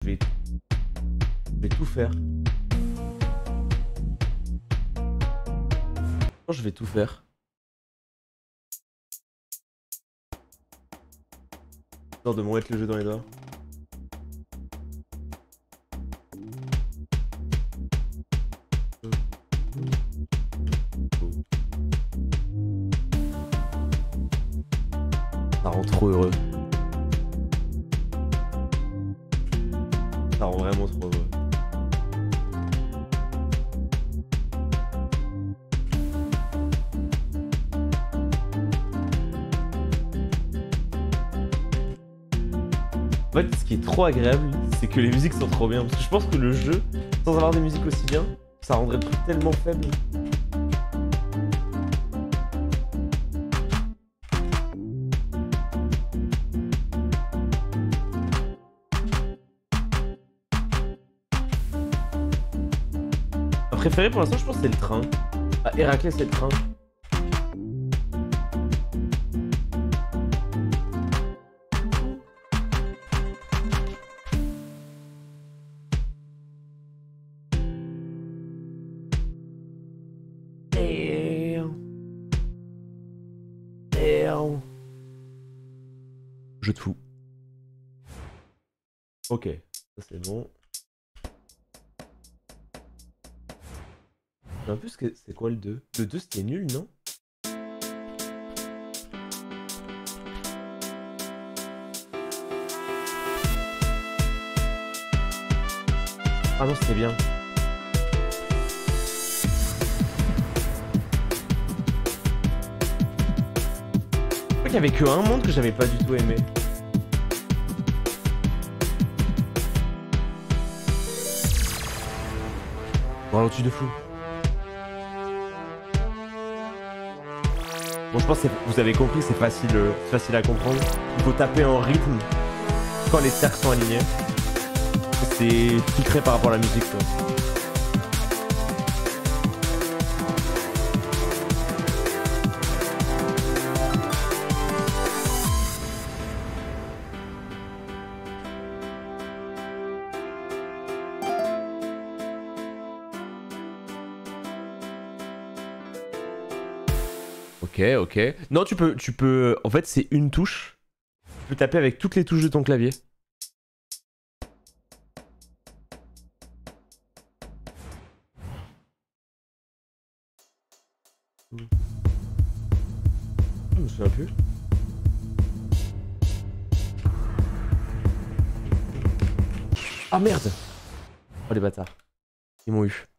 je vais tout faire. Je vais tout faire. Histoire de me mettre le jeu dans les doigts. Ça rend trop heureux. Ça rend vraiment trop heureux. En fait, ce qui est trop agréable, c'est que les musiques sont trop bien. Parce que je pense que le jeu, sans avoir des musiques aussi bien, ça rendrait le truc tellement faible. Ma préférée pour l'instant, je pense que c'est le train. Ah, Héraclès, c'est le train. Jeu de fou. Ok, ça c'est bon. Un peu c'est quoi le 2? Le 2 c'était nul, non? Ah non, c'était bien. Je crois qu'il y avait que un monde que j'avais pas du tout aimé. Bon, l'autre de fou. Bon, je pense que vous avez compris, c'est facile à comprendre. Il faut taper en rythme quand les cercles sont alignés. C'est filtré par rapport à la musique, quoi. Ok. Non, tu peux... En fait, c'est une touche. Tu peux taper avec toutes les touches de ton clavier. Je me souviens plus. Ah merde! Oh les bâtards. Ils m'ont eu.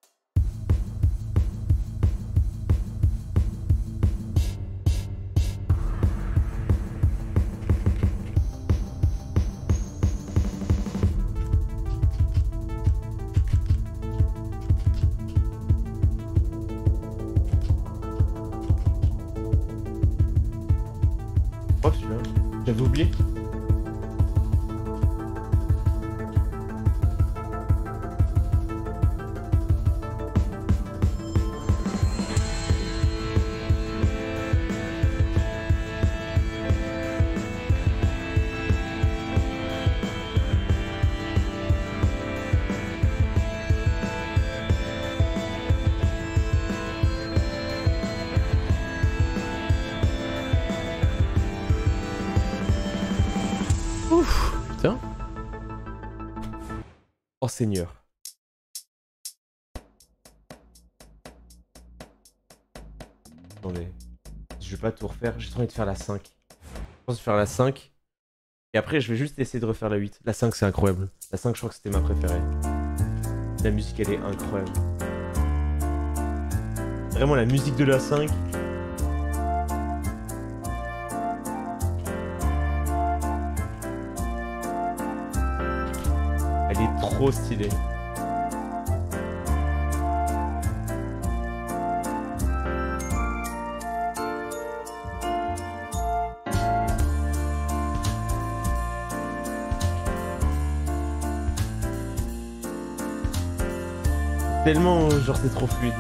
Oh celui-là, j'avais oublié. Ouf, putain. Oh Seigneur. Attendez. Je vais pas tout refaire. J'ai trop envie de faire la 5. Je pense faire la 5. Et après, je vais juste essayer de refaire la 8. La 5, c'est incroyable. La 5, je crois que c'était ma préférée. La musique, elle est incroyable. Vraiment, la musique de la 5. Elle est trop stylée. Tellement, genre, c'est trop fluide.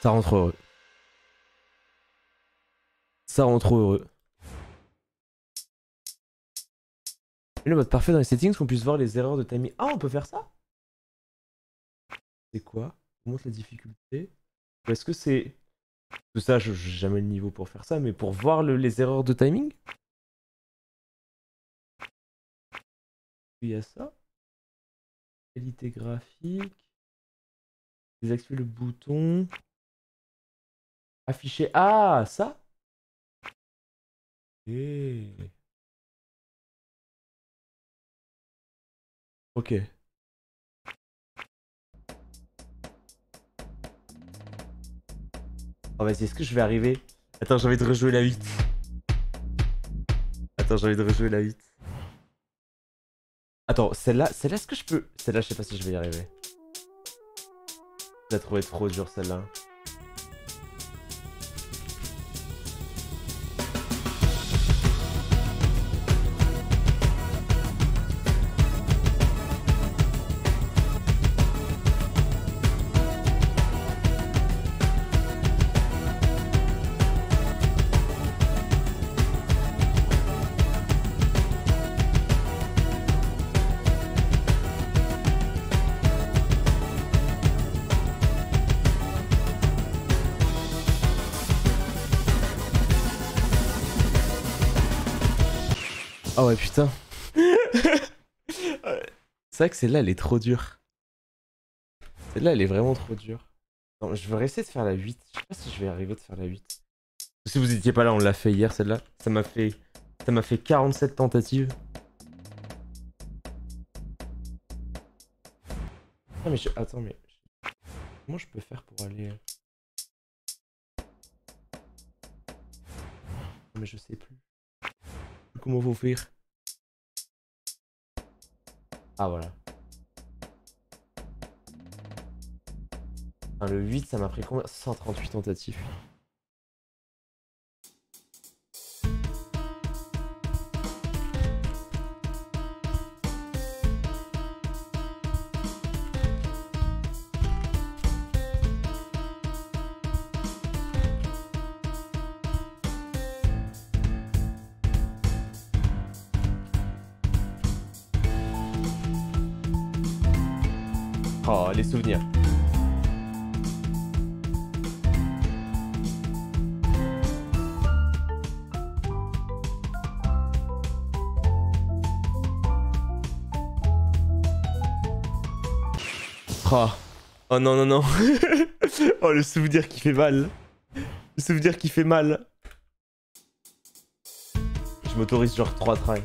Ça rend trop heureux. Ça rend trop heureux. Et le mode parfait dans les settings, qu'on puisse voir les erreurs de timing. Ah, on peut faire ça? C'est quoi? On monte la difficulté. Ou est-ce que c'est... Tout ça, j'ai jamais le niveau pour faire ça, mais pour voir les erreurs de timing? Il y a ça. Qualité graphique. Désactiver le bouton. Afficher. Ah, ça? Et... Ok. Oh vas-y, est-ce que je vais arriver? Attends, j'ai envie de rejouer la 8. Attends, j'ai envie de rejouer la 8. Attends, celle-là, est-ce que je peux... Celle-là, je sais pas si je vais y arriver. Je la trouvais trop dure, celle-là. Oh ouais, putain. C'est vrai que celle-là, elle est trop dure. Celle-là, elle est vraiment trop dure. Non, je vais essayer de faire la 8. Je sais pas si je vais arriver de faire la 8. Si vous étiez pas là, on l'a fait hier, celle-là. Ça m'a fait 47 tentatives. Ah, mais attends, mais... Comment je peux faire pour aller... Mais je sais plus. Comment faut faire? Ah voilà. Enfin, le 8, ça m'a pris combien? 138 tentatives. Oh, les souvenirs. Oh, oh non, non, non. Oh, le souvenir qui fait mal. Le souvenir qui fait mal. Je m'autorise genre 3 tries.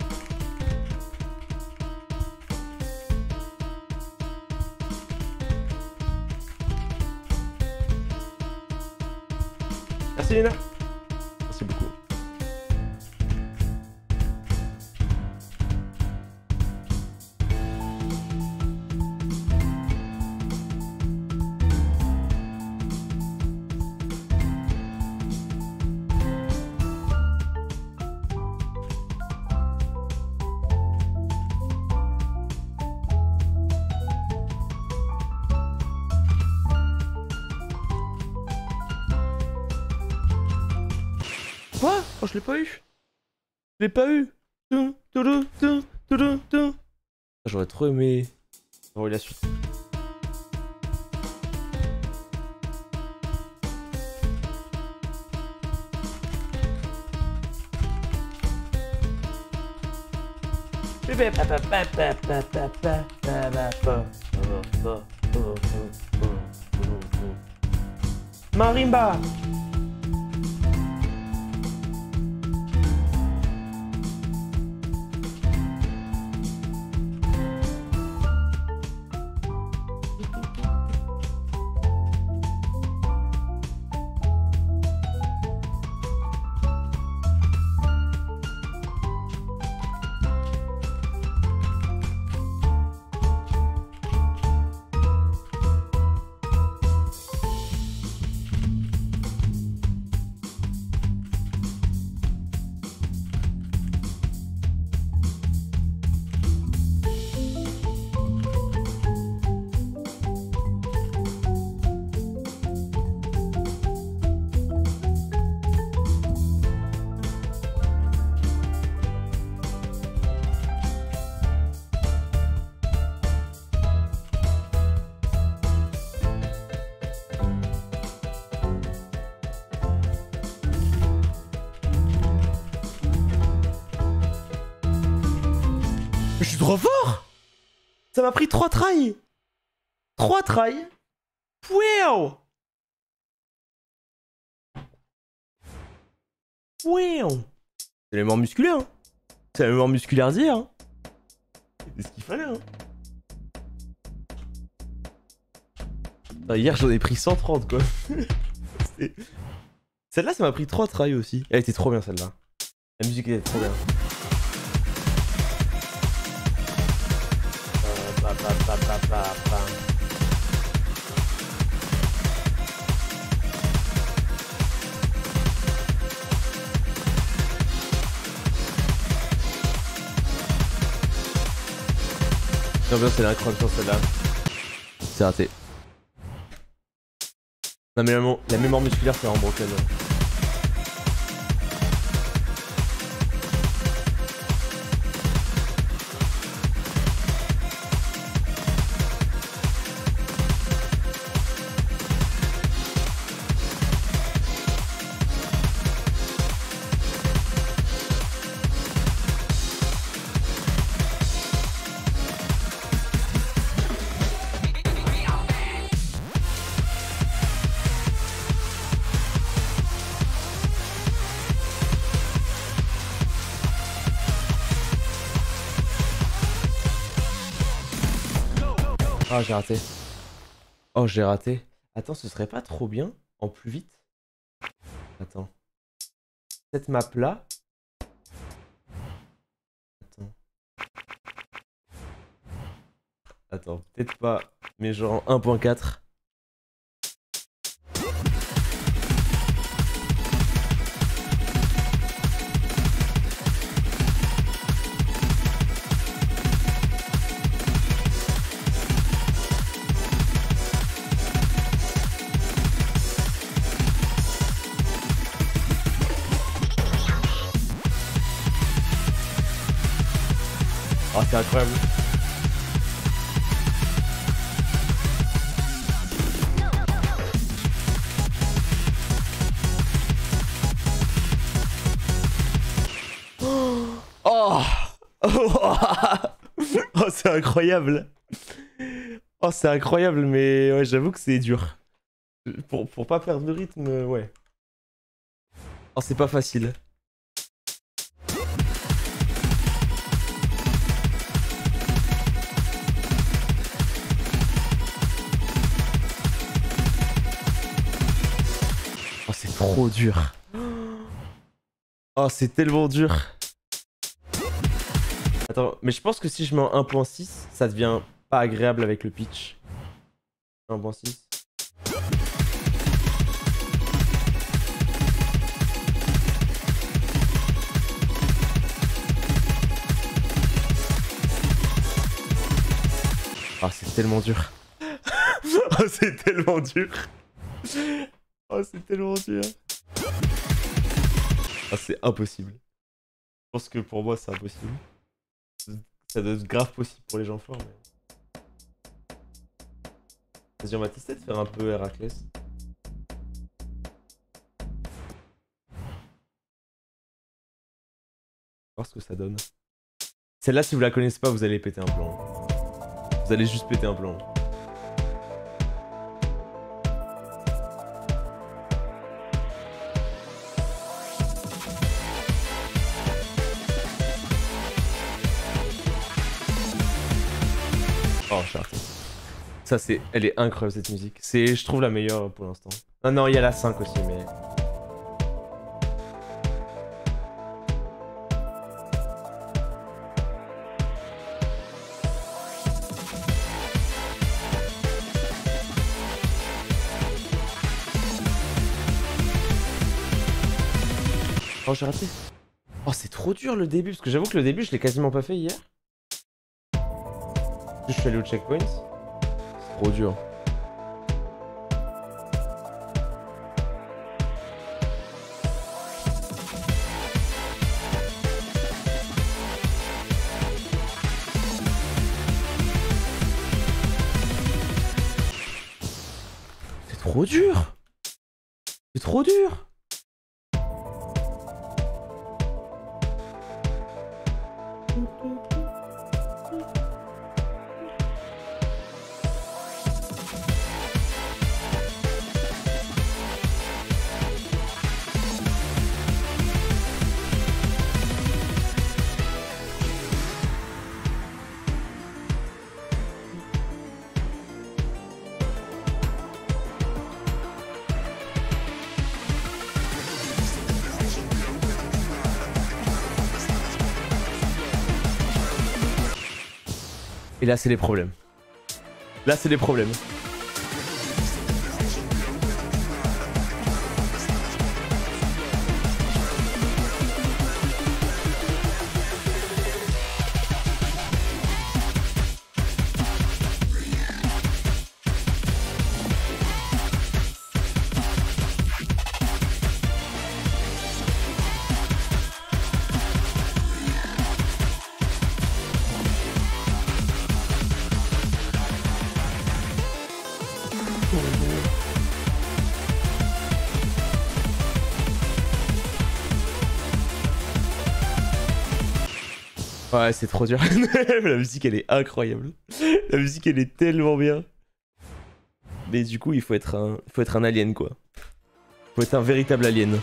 Merci Léna. Merci beaucoup. Quoi? Oh, je l'ai pas eu. Je l'ai pas eu. J'aurais trop aimé voir la suite. Marimba. suis trop fort! Ça m'a pris 3 tries! 3 tries! Wow! Wow! C'est la mémoire musculaire, hein. C'est la mémoire musculaire d'hier, hein. C'est ce qu'il fallait, hein. Enfin, hier, j'en ai pris 130, quoi. Celle-là, ça m'a pris 3 tries aussi. Elle était trop bien, celle-là. La musique était trop bien. L'ambiance elle est incroyable sur celle-là. C'est raté. Non mais la mémoire musculaire c'est vraiment broken. Ah, j'ai raté. Oh, j'ai raté. Attends, ce serait pas trop bien en plus vite? Attends. Cette map là. Attends. Attends, peut-être pas. Mais genre 1.4. Oh, c'est incroyable. Oh, oh c'est incroyable. Oh, c'est incroyable, mais ouais, j'avoue que c'est dur. Pour pas perdre le rythme, ouais. Oh, c'est pas facile. Oh, c'est trop dur. Oh, c'est tellement dur. Attends, mais je pense que si je mets en 1.6, ça devient pas agréable avec le pitch. 1.6. Oh, c'est tellement dur. Oh, c'est tellement dur. Oh, c'est tellement dur. Oh, c'est impossible. Je pense que pour moi, c'est impossible. Ça doit être grave possible pour les gens forts, mais... Vas-y, on va tester de faire un peu Héraclès. Voir ce que ça donne. Celle-là, si vous la connaissez pas, vous allez péter un plomb. Vous allez juste péter un plomb. Oh, Charté. Ça, c'est... Elle est incroyable, cette musique. C'est, je trouve, la meilleure pour l'instant. Ah non, il y a la 5 aussi, mais... Oh, j'ai raté. Oh, c'est trop dur le début, parce que j'avoue que le début, je l'ai quasiment pas fait hier. Je suis allé au checkpoint. C'est trop dur. C'est trop dur. C'est trop dur. Et là, c'est les problèmes. Là, c'est les problèmes. Ouais, c'est trop dur. La musique, elle est incroyable. La musique, elle est tellement bien. Mais du coup, il faut être un alien, quoi. Il faut être un véritable alien.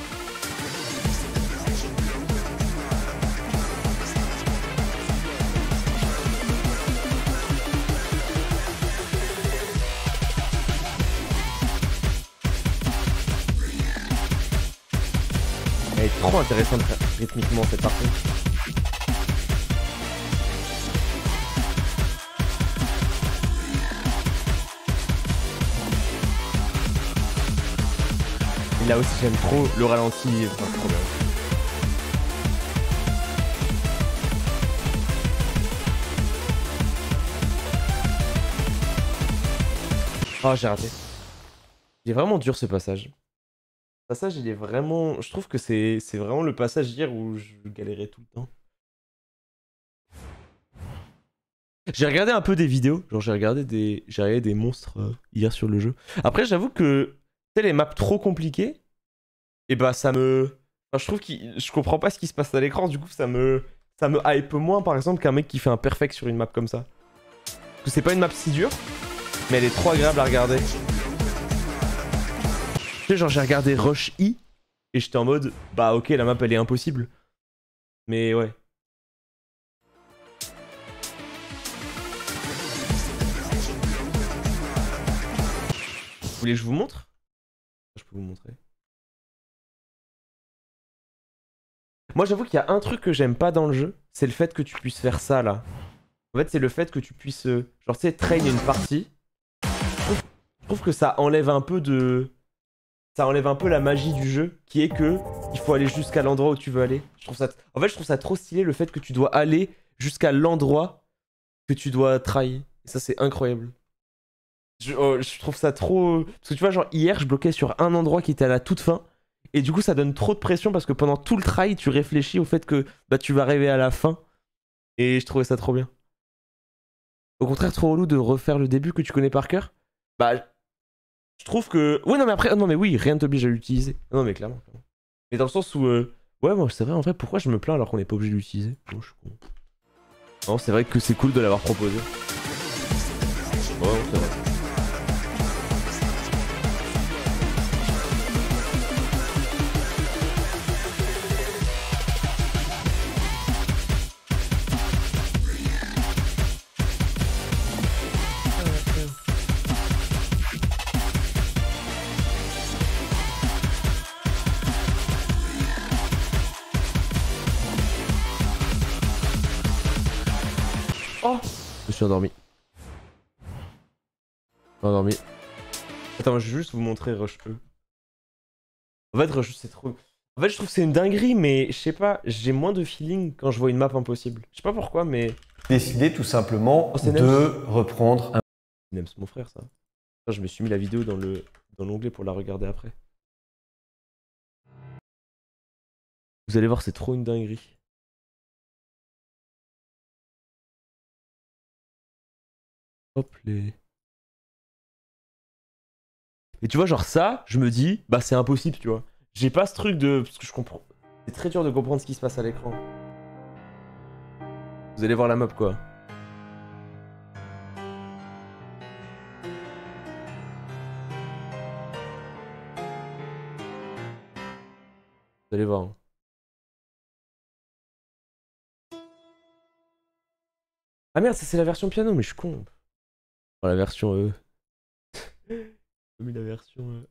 Elle est trop intéressante rythmiquement, cette partie. Et là aussi j'aime trop le ralenti, enfin c'est trop bien. Oh j'ai raté. Il est vraiment dur ce passage. Ce passage il est vraiment... Je trouve que c'est vraiment le passage hier où je galérais tout le temps. J'ai regardé un peu des vidéos, genre j'ai regardé des monstres hier sur le jeu. Après j'avoue que, tu sais les maps trop compliquées, et bah ça me... Enfin, je trouve que je comprends pas ce qui se passe à l'écran, du coup ça me hype moins par exemple qu'un mec qui fait un perfect sur une map comme ça. Parce que c'est pas une map si dure, mais elle est trop agréable à regarder. Tu sais genre j'ai regardé Rush E, et j'étais en mode, bah ok la map elle est impossible. Mais ouais. Vous voulez que je vous montre? Je peux vous montrer. Moi j'avoue qu'il y a un truc que j'aime pas dans le jeu, c'est le fait que tu puisses faire ça là. En fait c'est le fait que tu puisses, genre tu sais, train une partie. Je trouve que ça enlève un peu de... Ça enlève un peu la magie du jeu, qui est que il faut aller jusqu'à l'endroit où tu veux aller. Je trouve ça... En fait je trouve ça trop stylé le fait que tu dois aller jusqu'à l'endroit que tu dois try. Et ça c'est incroyable. Je trouve ça trop... Parce que tu vois genre hier je bloquais sur un endroit qui était à la toute fin. Et du coup ça donne trop de pression parce que pendant tout le try tu réfléchis au fait que bah, tu vas arriver à la fin. Et je trouvais ça trop bien. Au contraire trop relou de refaire le début que tu connais par cœur. Bah je trouve que... Oui non mais après... Non mais oui, rien ne t'oblige à l'utiliser. Non mais clairement. Mais dans le sens où... Ouais moi c'est vrai en vrai pourquoi je me plains alors qu'on n'est pas obligé de l'utiliser. Oh, je suis con. Non c'est vrai que c'est cool de l'avoir proposé. Ouais c'est vrai. Oh, je me suis endormi. Endormi. Attends, je vais juste vous montrer Rush E. En fait, Rush E, c'est trop... En fait, je trouve que c'est une dinguerie, mais je sais pas, j'ai moins de feeling quand je vois une map impossible. Je sais pas pourquoi, mais... Décidé tout simplement Oh, c'est de reprendre un... Nems, mon frère, ça. Attends, je me suis mis la vidéo dans l'onglet pour la regarder après. Vous allez voir, c'est trop une dinguerie. Hop les... Et tu vois, genre ça, je me dis, bah c'est impossible, tu vois. J'ai pas ce truc de... Parce que je comprends. C'est très dur de comprendre ce qui se passe à l'écran. Vous allez voir la map, quoi. Vous allez voir. Hein. Ah merde, ça c'est la version piano, mais je suis con. Oh, la version... J'ai mis la version...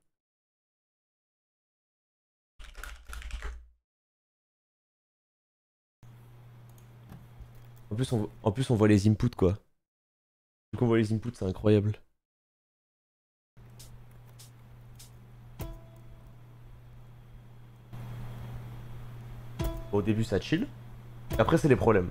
En plus, on voit les inputs, quoi. Vu qu'on voit les inputs, c'est incroyable. Au début ça chill, après c'est les problèmes.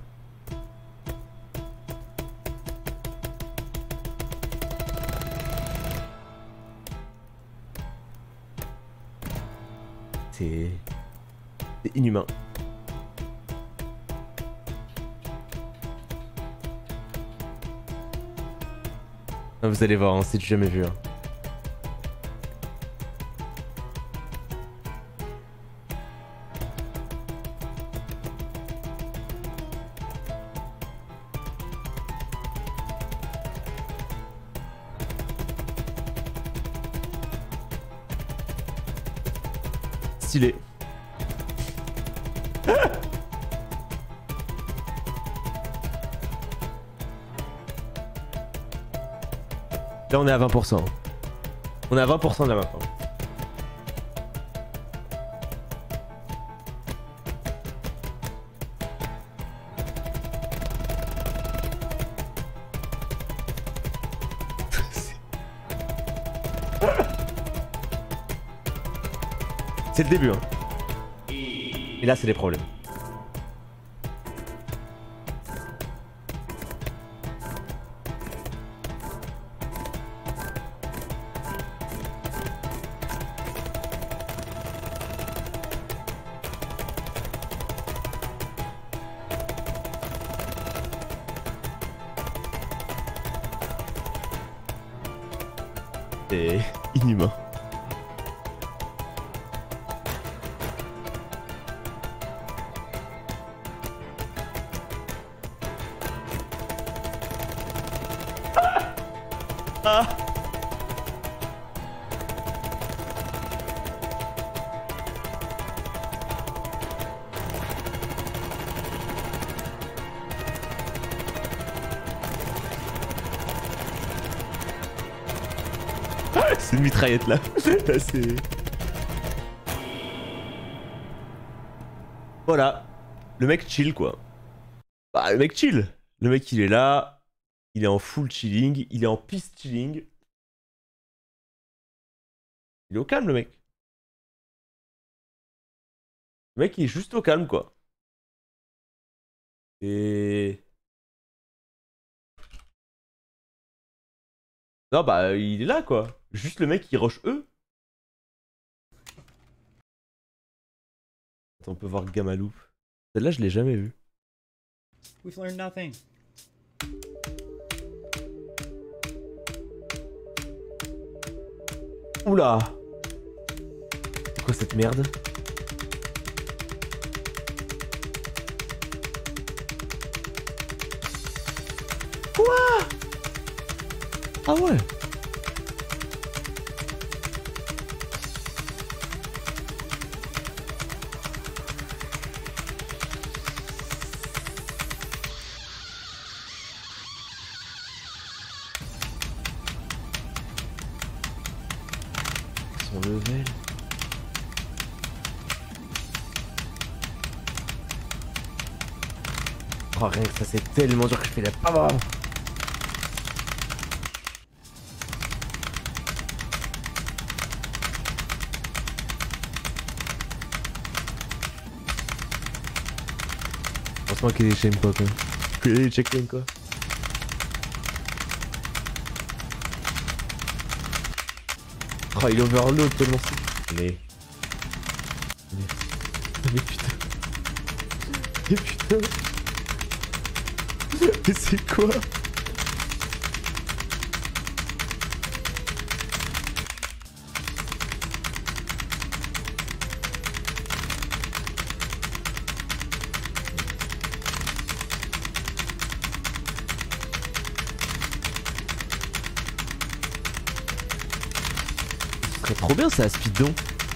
C'est inhumain. Ah, vous allez voir, hein, c'est du jamais vu. Hein. Stylé. Là on est à 20%. On est à 20% de la map. Hein. C'est le début. Hein. Et là c'est les problèmes. C'est inhumain. Ah. C'est une mitraillette là. Là c'est... Voilà. Le mec chill quoi. Bah le mec chill. Le mec il est là. Il est en full chilling. Il est en peace chilling. Il est au calme le mec. Le mec il est juste au calme quoi. Et... Non bah il est là quoi. Juste le mec qui rush eux. Attends, on peut voir Gamaloop. Celle-là je l'ai jamais vue. We've learned nothing. Oula. C'est quoi cette merde? Quoi? Ah ouais. Son level. Oh rien que ça c'est tellement dur que je fais la pas. Franchement qu'il est shame quoi. Qu'il est checkpoint quoi. Oh il overload tellement c'est... Mais putain. Mais putain. Mais c'est quoi? Ce serait trop bien ça à speedon.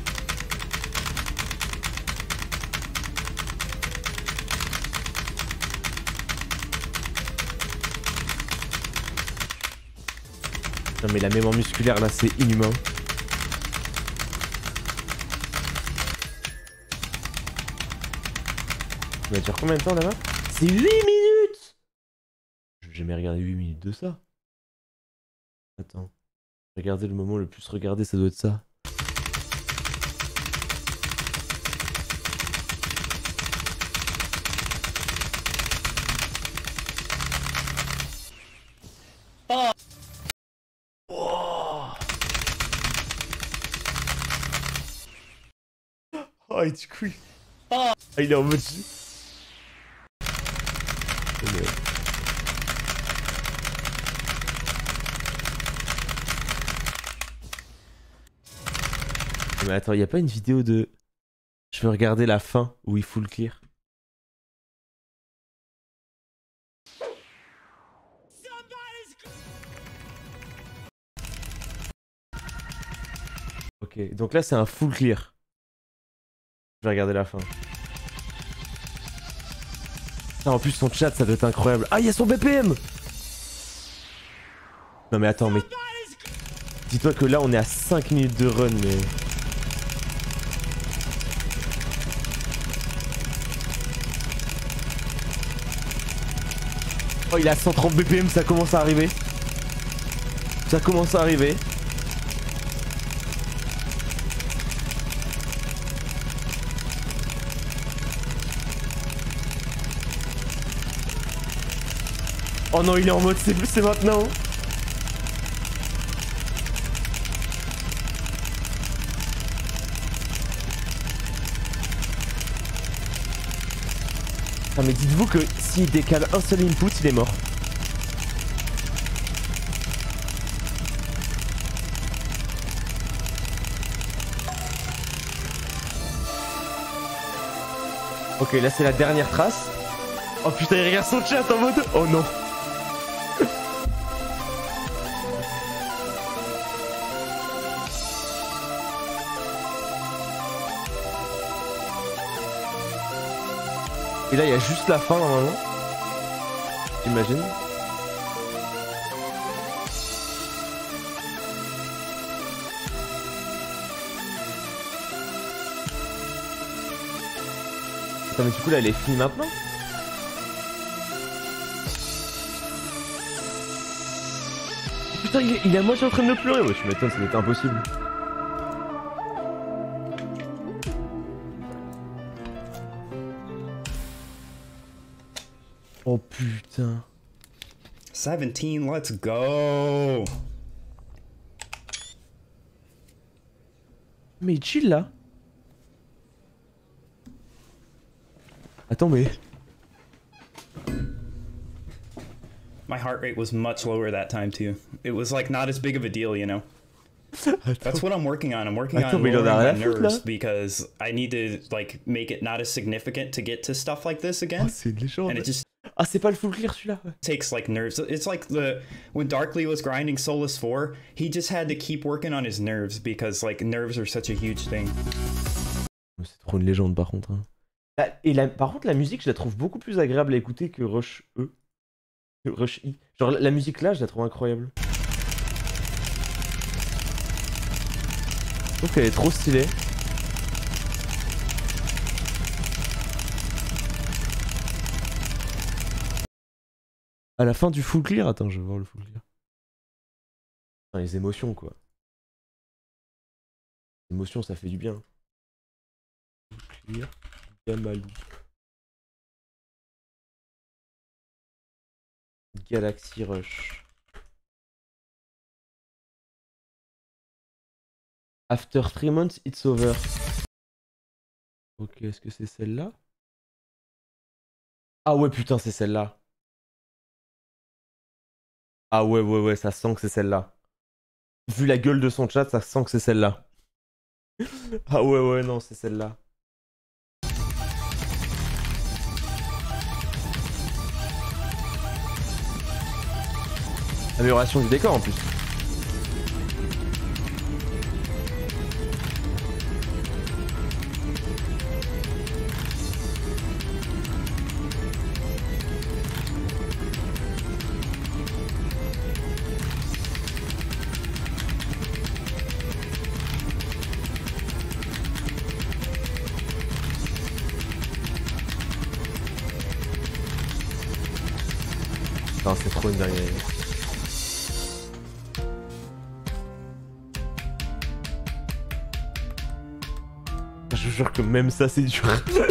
Non mais la mémoire musculaire là c'est inhumain. Ça va durer combien de temps là-bas? C'est 8 minutes. J'ai jamais regardé 8 minutes de ça. Attends. Regardez le moment le plus regardé, ça doit être ça. Oh, et du coup, il est en mode... Mais attends, y a pas une vidéo de... Je veux regarder la fin où il full clear. Ok, donc là c'est un full clear. Je vais regarder la fin. Putain, en plus son chat ça doit être incroyable. Ah, il y a son BPM. Non mais attends, mais... Dis-toi que là on est à 5 minutes de run, mais... Oh, il est à 130 BPM, ça commence à arriver. Ça commence à arriver. Oh non, il est en mode c'est maintenant. Ah mais dites-vous que s'il décale un seul input, il est mort. Ok, là c'est la dernière trace. Oh putain, il regarde son chat en mode... Oh non. Et là il y a juste la fin normalement. J'imagine. Attends, mais du coup là elle est finie maintenant. Putain, il est à moitié en train de pleurer. Ouais, tu m'étonnes, ça doit être impossible. Oh putain. 17, let's go. Mais il chill là. Attends, mais... My heart rate was much lower that time too. It was like not as big of a deal, you know. That's what I'm working on. I'm working on lowering my nerves because I need to like make it not as significant to get to stuff like this again. Oh, c'est une légende. And it just Ah, c'est pas le full clear celui-là. takes like nerves. It's like when Darkly was grinding Solus 4, he just had to keep working on his nerves because like nerves are such a huge thing. C'est trop une légende par contre. Hein. Et par contre, la musique, je la trouve beaucoup plus agréable à écouter que Rush E. Que Rush I. Genre, la musique là, je la trouve incroyable. Je trouve qu'elle est trop stylée. À la fin du full clear, attends, je vais voir le full clear. Enfin, les émotions quoi. Les émotions, ça fait du bien. Full clear, Gamalou. Galaxy Rush. After 3 months, it's over. Ok, est-ce que c'est celle-là? Ah ouais, putain, c'est celle-là. Ah ouais, ça sent que c'est celle-là. Vu la gueule de son chat, ça sent que c'est celle-là. Ah ouais, non, c'est celle-là. Amélioration du décor en plus. C'est trop une dinguerie. Je jure que même ça c'est dur.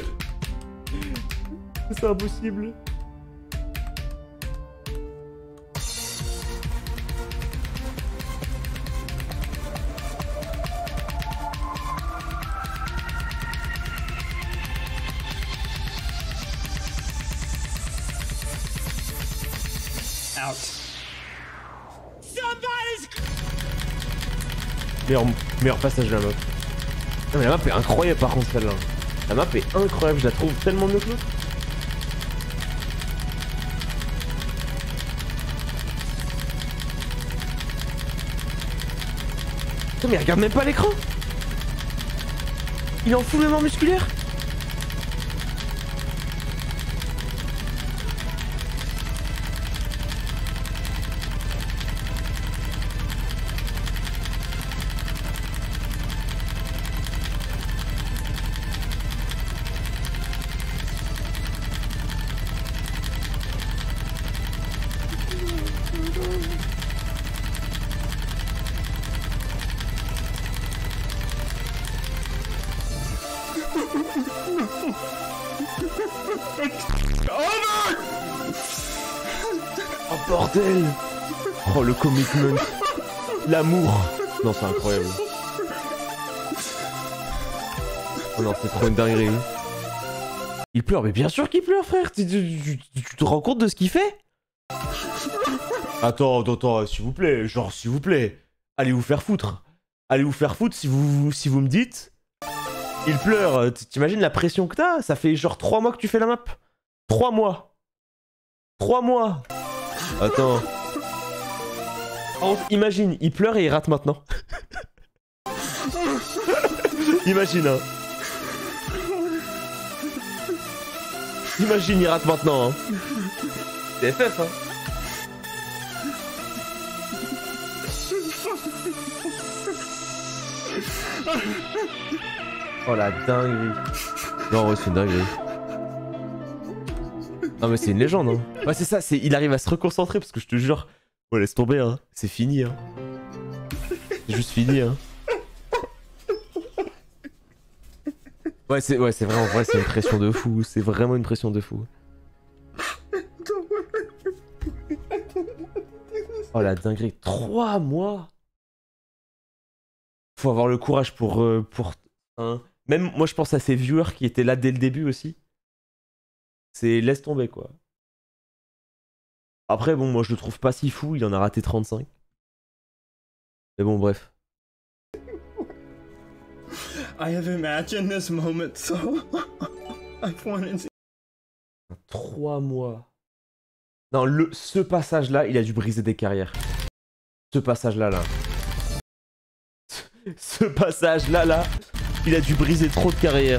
C'est impossible. Meilleur passage de la map. Non mais la map est incroyable par contre celle-là. La map est incroyable, je la trouve tellement mieux que l'autre. Putain mais regarde même pas l'écran. Il est en full mémoire musculaire. Oh bordel! Oh le commitment! L'amour! Non c'est incroyable. Oh non c'est trop une dinguerie. Il pleure, mais bien sûr qu'il pleure frère! Tu te rends compte de ce qu'il fait? Attends, s'il vous plaît, genre s'il vous plaît. Allez vous faire foutre. Allez vous faire foutre si vous me dites. Il pleure, t'imagines la pression que t'as? Ça fait genre 3 mois que tu fais la map. 3 mois. 3 mois. Attends. Imagine, il pleure et il rate maintenant. Imagine, hein. Imagine, il rate maintenant, hein. C'est FF, hein. Oh la dinguerie. Non ouais c'est une dinguerie. Non mais c'est une légende hein. Ouais c'est ça, il arrive à se reconcentrer parce que je te jure. Ouais laisse tomber hein, c'est fini hein. C'est juste fini hein. Ouais c'est vraiment vrai, c'est une pression de fou. C'est vraiment une pression de fou. Oh la dinguerie, 3 mois. Faut avoir le courage pour hein. Même moi je pense à ces viewers qui étaient là dès le début aussi. C'est laisse tomber quoi. Après bon moi je le trouve pas si fou, il en a raté 35. Mais bon bref. I have imagined this moment so I've wanted to... 3 mois. Non ce passage là il a dû briser des carrières. Ce passage là. Ce passage là, il a dû briser trop de carrières.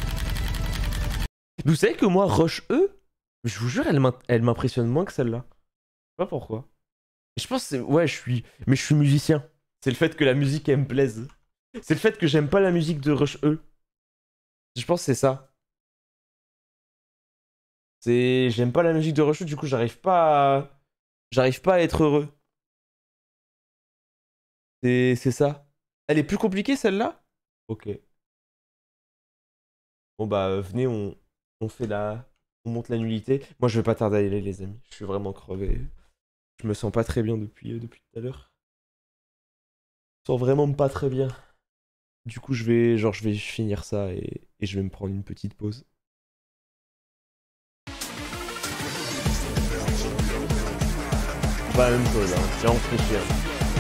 Vous savez que moi, Rush E, je vous jure, elle m'impressionne moins que celle-là. Je sais pas pourquoi. Je pense que ouais, je suis musicien. C'est le fait que la musique, elle me plaise. C'est le fait que j'aime pas la musique de Rush E. Je pense que c'est ça. J'aime pas la musique de Rush E, du coup, j'arrive pas à être heureux. C'est ça. Elle est plus compliquée celle-là? Ok. Bon bah venez, on fait on monte la nullité. Moi je vais pas tarder à y aller les amis. Je suis vraiment crevé. Je me sens pas très bien depuis tout à l'heure. Je me sens vraiment pas très bien. Du coup je vais finir ça et je vais me prendre une petite pause. Pas la même chose hein. J'ai réfléchi hein.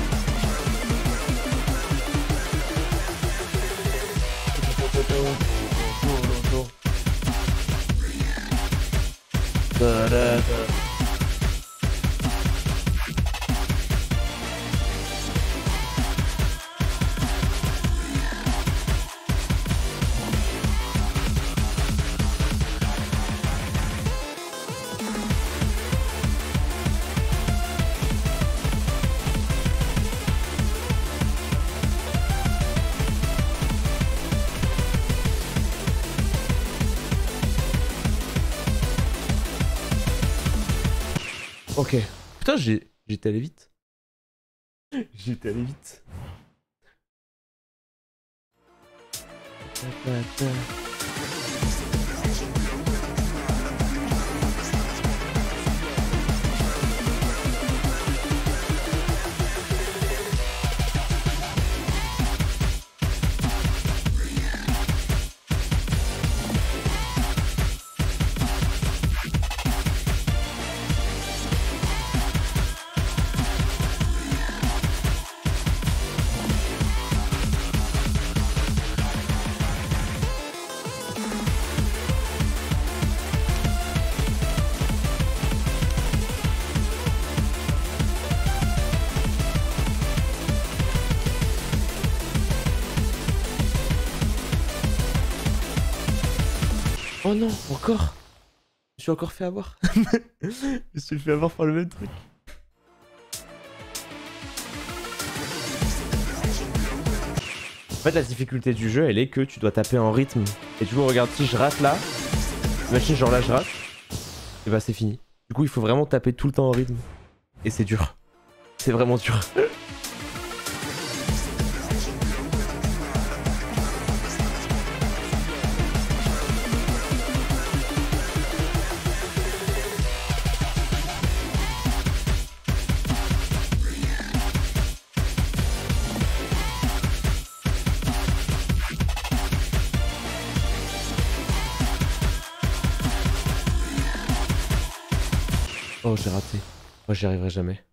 Ok. Putain, j'étais allé vite. J'étais allé vite. Oh non, encore. Je suis encore fait avoir. Je me suis fait avoir par le même truc. En fait, la difficulté du jeu, elle est que tu dois taper en rythme. Et du coup, regarde, si je rate là, imagine genre là je rate, et bah c'est fini. Du coup, il faut vraiment taper tout le temps en rythme. Et c'est dur. C'est vraiment dur. Oh, j'ai raté. Moi, j'y arriverai jamais.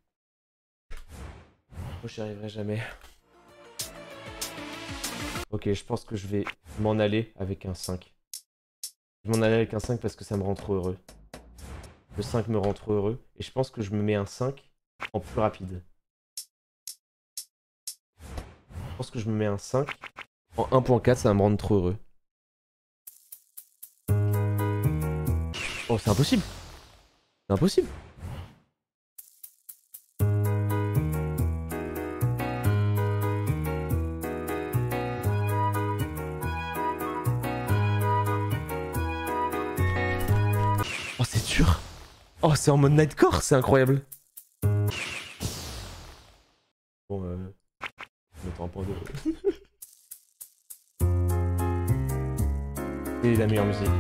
Moi, j'y arriverai jamais. Ok, je pense que je vais m'en aller avec un 5. Je vais m'en aller avec un 5 parce que ça me rend trop heureux. Le 5 me rend trop heureux. Et je pense que je me mets un 5 en plus rapide. Je pense que je me mets un 5 en 1.4, ça va me rendre trop heureux. Oh, c'est impossible. C'est impossible. Oh, c'est dur. Oh, c'est en mode Nightcore, c'est incroyable. Bon, je m'attends un point de... C'est la meilleure musique.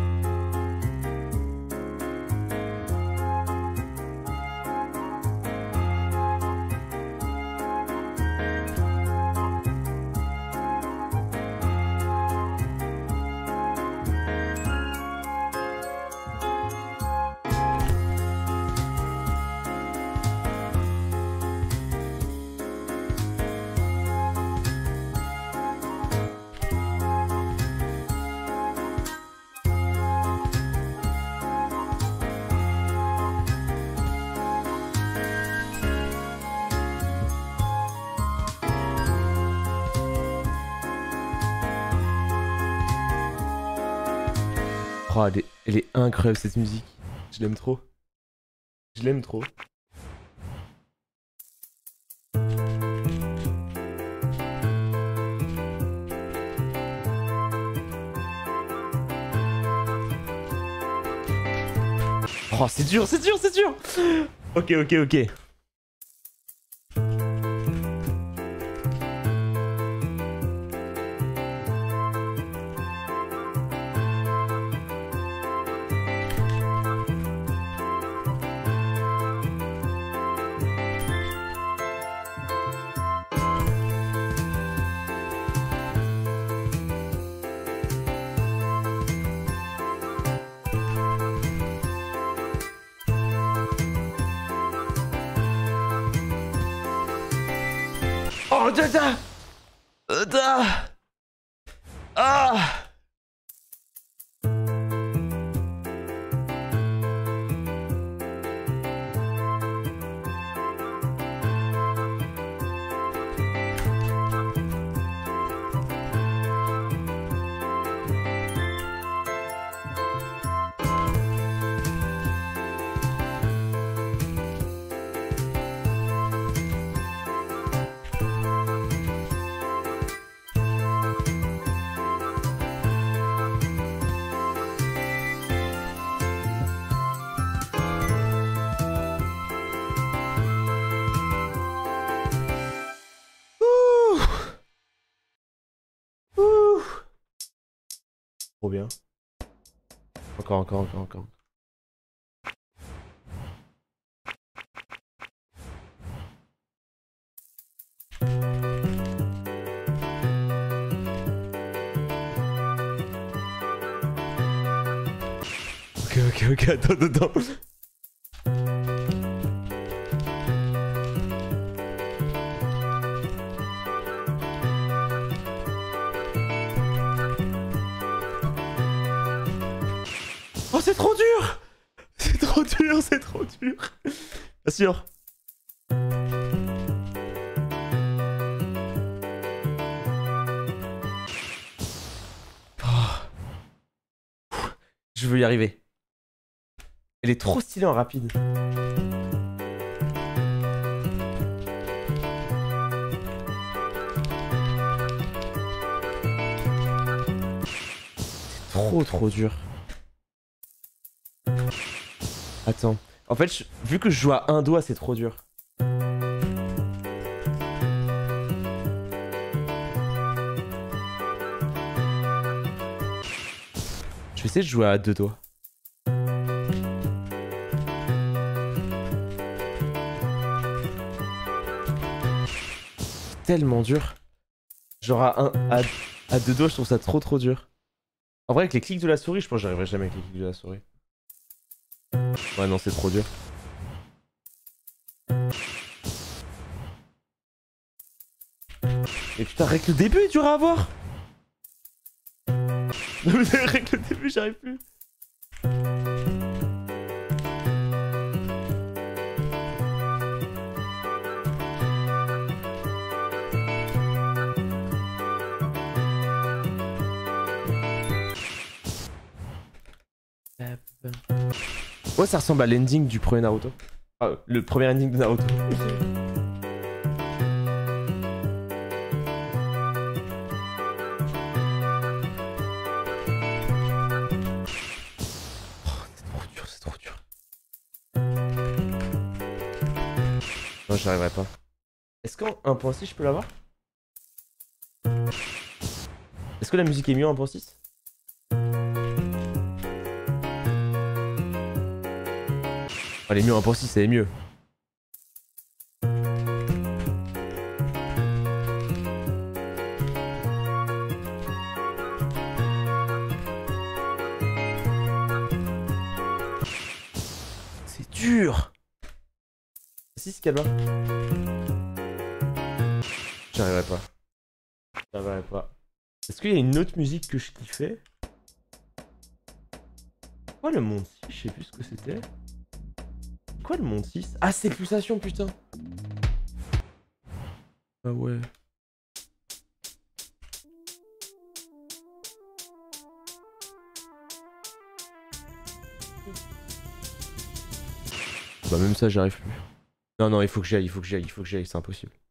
Oh, elle est incroyable cette musique. Je l'aime trop. Je l'aime trop. Oh, c'est dur, c'est dur, c'est dur. Ok, ok, ok. Oh, da. Ah. Trop bien. Encore. Ok, attends. Oh, c'est trop dur! C'est trop dur! Bien sûr! Oh. Je veux y arriver. Elle est trop stylée en rapide. C'est trop dur. Attends. En fait, vu que je joue à un doigt, c'est trop dur. Je vais essayer de jouer à deux doigts. Tellement dur. Genre à deux doigts, je trouve ça trop dur. En vrai, avec les clics de la souris, je pense que j'arriverai jamais avec les clics de la souris. Ouais, non, c'est trop dur. Et putain, rien que le début est dur à avoir. Rien que le début, j'arrive plus. Ouais, ça ressemble à l'ending du premier Naruto. Ah, le premier ending de Naruto. Oh, c'est trop dur. Non, j'y arriverai pas. Est-ce qu'en 1.6 je peux l'avoir? Est-ce que la musique est mieux en 1.6? Oh, elle est mieux en 1.6, elle est mieux. C'est dur. Si, c'est calme. J'y arriverai pas. Est-ce qu'il y a une autre musique que je kiffais? Quoi le monde 6? Je sais plus ce que c'était. Quoi le monde 6? Ah, c'est pulsation, putain. Ah ouais. Bah même ça, j'y arrive plus. Non, il faut que j'y aille, c'est impossible.